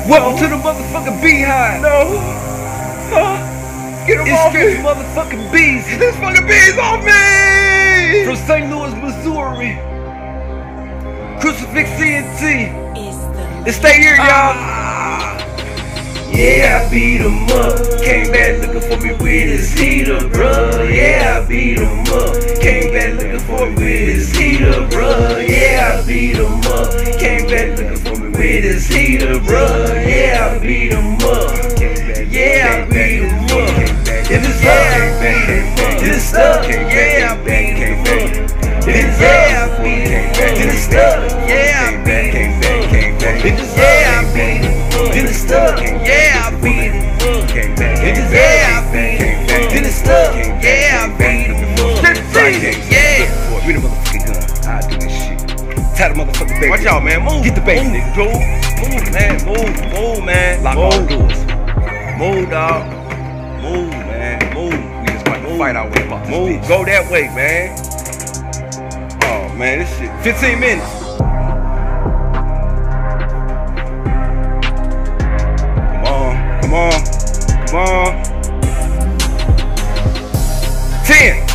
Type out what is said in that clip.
Welcome to the motherfucking beehive. No. Huh? Get him It's off straight me. motherfucking bees. This fucking bees off me. From St. Louis, Missouri. Crucifix CNT. And stay here, y'all. Yeah, I beat him up. Came back looking for me with his heater, bruh. Yeah, I beat him up. Came back looking for me with his heater, bruh. Yeah, I beat him up. Came back looking for me with his heater, bruh. Yeah, I beat him up. Yeah, I beat him up. If it's up, it's up. Yeah, I beat him up. If it's up, it's stuck. Yeah, I beat him up. If it's yeah, I beat him up. Then it's stuck. Yeah, I beat him up. If it's yeah, I beat him up. Then it's stuck. Yeah, I beat him up. Yeah. We the motherfucking gun. I do this shit. Tie the motherfucking baby. Watch out, man. Move. Get the baby, Move, nigga. Move, man. Move, man. Lock all doors. Move, dog. Move, man. Move. We just about to fight our way about this Move. bitch. Go that way, man. Oh, man. This shit. 15 minutes. Come on. 10.